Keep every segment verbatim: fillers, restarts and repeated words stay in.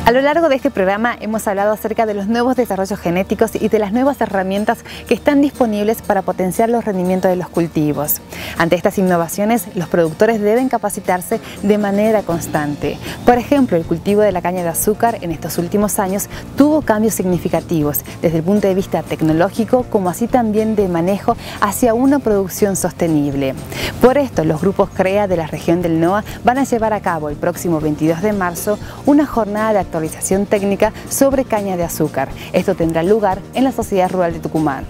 A lo largo de este programa hemos hablado acerca de los nuevos desarrollos genéticos y de las nuevas herramientas que están disponibles para potenciar los rendimientos de los cultivos. Ante estas innovaciones, los productores deben capacitarse de manera constante. Por ejemplo, el cultivo de la caña de azúcar en estos últimos años tuvo cambios significativos desde el punto de vista tecnológico, como así también de manejo hacia una producción sostenible. Por esto, los grupos CREA de la región del NOA van a llevar a cabo el próximo veintidós de marzo una jornada de actualización técnica sobre caña de azúcar. Esto tendrá lugar en la Sociedad Rural de Tucumán.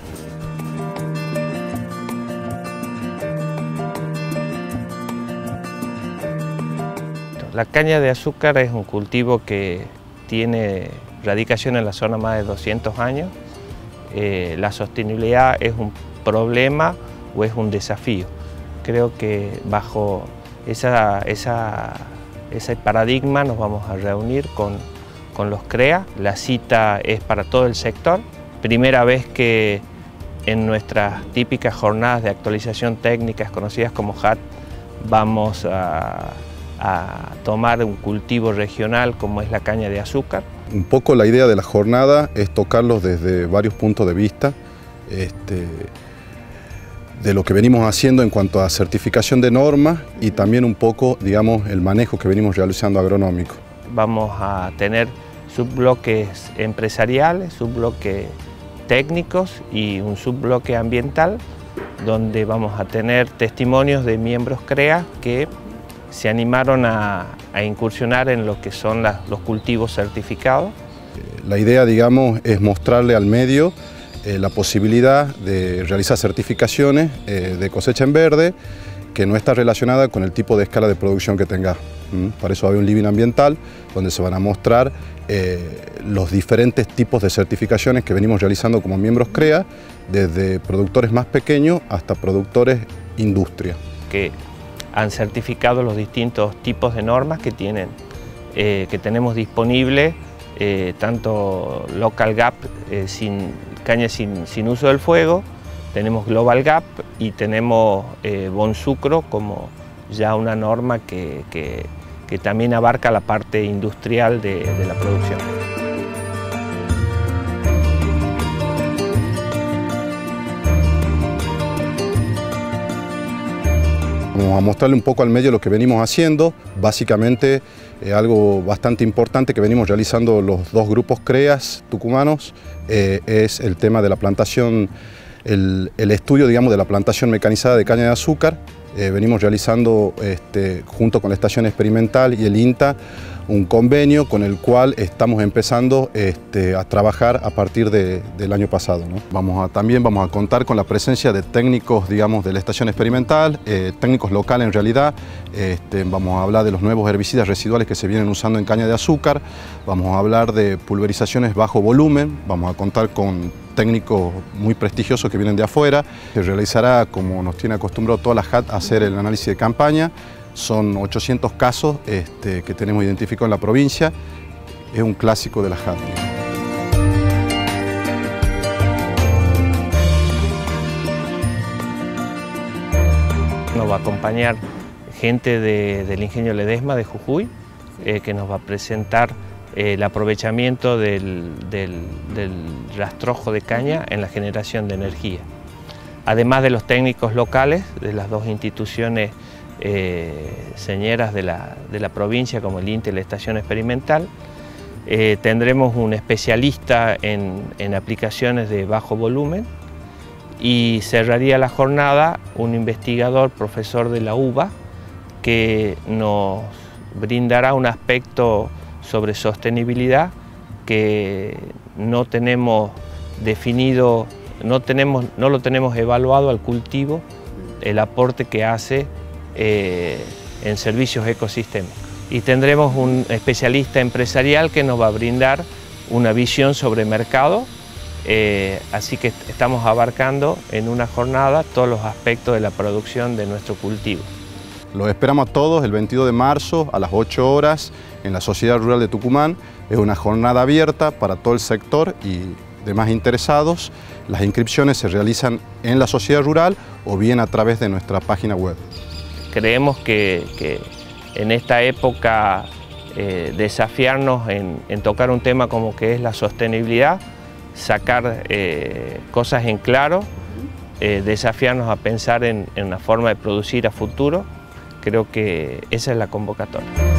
La caña de azúcar es un cultivo que tiene radicación en la zona más de doscientos años. Eh, la sostenibilidad es un problema o es un desafío. Creo que bajo esa, esa, ese paradigma nos vamos a reunir con, con los CREA. La cita es para todo el sector. Primera vez que en nuestras típicas jornadas de actualización técnicas conocidas como H A T vamos a, a tomar un cultivo regional como es la caña de azúcar. Un poco la idea de la jornada es tocarlos desde varios puntos de vista. Este, de lo que venimos haciendo en cuanto a certificación de normas y también un poco, digamos, el manejo que venimos realizando agronómico. Vamos a tener subbloques empresariales, subbloques técnicos y un subbloque ambiental, donde vamos a tener testimonios de miembros CREA que se animaron a, a incursionar en lo que son las, los cultivos certificados. La idea, digamos, es mostrarle al medio Eh, la posibilidad de realizar certificaciones eh, de cosecha en verde que no está relacionada con el tipo de escala de producción que tenga. ¿Mm? Para eso hay un living ambiental donde se van a mostrar eh, los diferentes tipos de certificaciones que venimos realizando como miembros CREA, desde productores más pequeños hasta productores industria. Que han certificado los distintos tipos de normas que, tienen, eh, que tenemos disponibles, eh, tanto Local Gap eh, sin caña sin, sin uso del fuego, tenemos Global Gap y tenemos eh, Bonsucro como ya una norma que, que, que también abarca la parte industrial de, de la producción. Vamos a mostrarle un poco al medio lo que venimos haciendo, básicamente eh, algo bastante importante que venimos realizando los dos grupos CREAS tucumanos eh, es el tema de la plantación, el, el estudio, digamos, de la plantación mecanizada de caña de azúcar. Eh, venimos realizando este, junto con la Estación Experimental y el INTA un convenio con el cual estamos empezando este, a trabajar a partir de, del año pasado, ¿no? Vamos a, también vamos a contar con la presencia de técnicos, digamos, de la Estación Experimental, eh, técnicos locales en realidad. Este, vamos a hablar de los nuevos herbicidas residuales que se vienen usando en caña de azúcar, vamos a hablar de pulverizaciones bajo volumen, vamos a contar con técnicos muy prestigiosos que vienen de afuera. Se realizará, como nos tiene acostumbrado toda la H A T, a hacer el análisis de campaña. Son ochocientos casos este, que tenemos identificados en la provincia. Es un clásico de la H A T. Nos va a acompañar gente de, del Ingenio Ledesma de Jujuy, eh, que nos va a presentar eh, el aprovechamiento del, del, del rastrojo de caña en la generación de energía. Además de los técnicos locales de las dos instituciones Eh, señeras de la, de la provincia como el INTA y la Estación Experimental. Eh, tendremos un especialista en, en aplicaciones de bajo volumen y cerraría la jornada un investigador, profesor de la U B A, que nos brindará un aspecto sobre sostenibilidad que no tenemos definido, no, tenemos, no lo tenemos evaluado al cultivo, el aporte que hace Eh, en servicios ecosistémicos. Y tendremos un especialista empresarial que nos va a brindar una visión sobre mercado, eh, así que estamos abarcando en una jornada todos los aspectos de la producción de nuestro cultivo. Los esperamos a todos el veintidós de marzo a las ocho horas en la Sociedad Rural de Tucumán. Es una jornada abierta para todo el sector y demás interesados. Las inscripciones se realizan en la Sociedad Rural o bien a través de nuestra página web. Creemos que, que en esta época eh, desafiarnos en, en tocar un tema como que es la sostenibilidad, sacar eh, cosas en claro, eh, desafiarnos a pensar en, en una forma de producir a futuro. Creo que esa es la convocatoria.